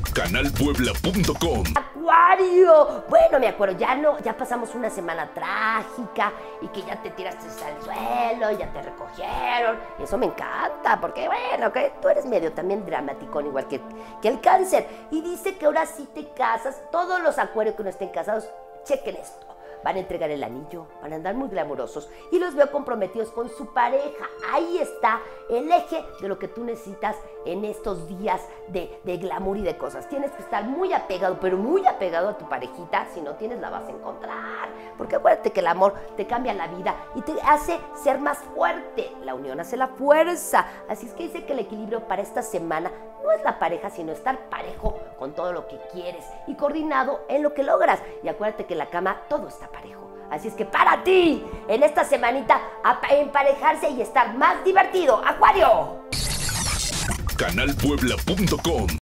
canalpuebla.com. Acuario, bueno, me acuerdo, ya pasamos una semana trágica y que ya te tiraste al suelo, ya te recogieron, y eso me encanta, porque bueno, que tú eres medio también dramaticón, igual que el cáncer, y dice que ahora sí te casas. Todos los acuarios que no estén casados, chequen esto. Van a entregar el anillo, van a andar muy glamurosos y los veo comprometidos con su pareja. Ahí está el eje de lo que tú necesitas en estos días de glamour y de cosas. Tienes que estar muy apegado, pero muy apegado a tu parejita. Si no tienes, la vas a encontrar. Porque acuérdate que el amor te cambia la vida y te hace ser más fuerte. La unión hace la fuerza. Así es que dice que el equilibrio para esta semana no es la pareja, sino estar parejo con todo lo que quieres y coordinado en lo que logras. Y acuérdate que en la cama todo está parejo. Así es que para ti, en esta semanita, emparejarse y estar más divertido. ¡Acuario! canalpuebla.com